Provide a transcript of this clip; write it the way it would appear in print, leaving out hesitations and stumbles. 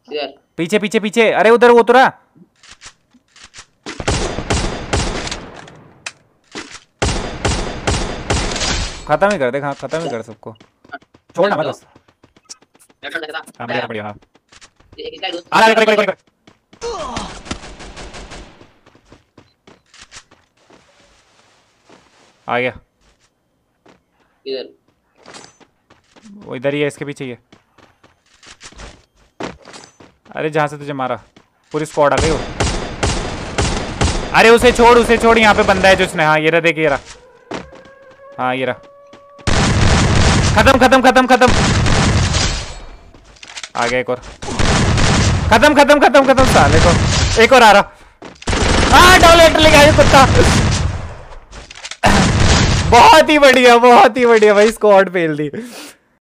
पीछे पीछे पीछे, अरे उधर वो उतरा। खत्म ही कर दे, हाँ खत्म ही कर सबको, छोड़ना मत बस। हाँ बढ़िया बढ़िया। हाँ आ गया, वो इधर ही है, इसके पीछे ही है। अरे जहाँ से तुझे मारा पूरी स्क्वाड आ गई हो। अरे उसे छोड़, उसे छोड़, यहाँ पे बंदा है जो उसने, हाँ ये रहा, देख ये रहा, हाँ ये रहा। खत्म खत्म खत्म खत्म, आ गया एक और, खत्म खत्म खत्म खत्म। साले को एक और आ रहा, हाँ डॉलेट लेके आया कुत्ता। बहुत ही बढ़िया भाई, स्क्वाड फेल दी।